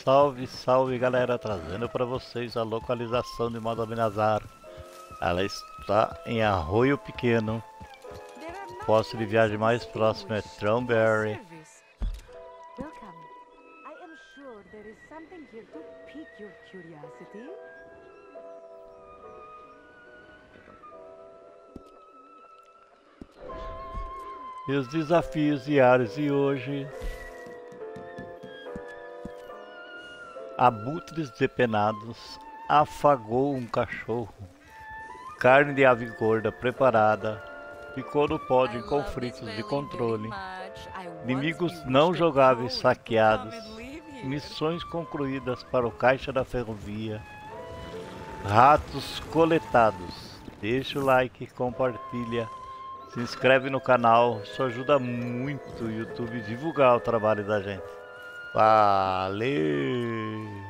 Salve, salve galera, trazendo para vocês a localização de Madalminazar. Ela está em Arroio Pequeno. O posto de viagem mais próximo é Thornberry. E os desafios diários de hoje: abutres depenados, afagou um cachorro, carne de ave gorda preparada, ficou no pódio em conflitos de controle, inimigos não jogáveis saqueados, missões concluídas para o caixa da ferrovia, ratos coletados. Deixa o like, compartilha, se inscreve no canal, isso ajuda muito o YouTube a divulgar o trabalho da gente. Valeu!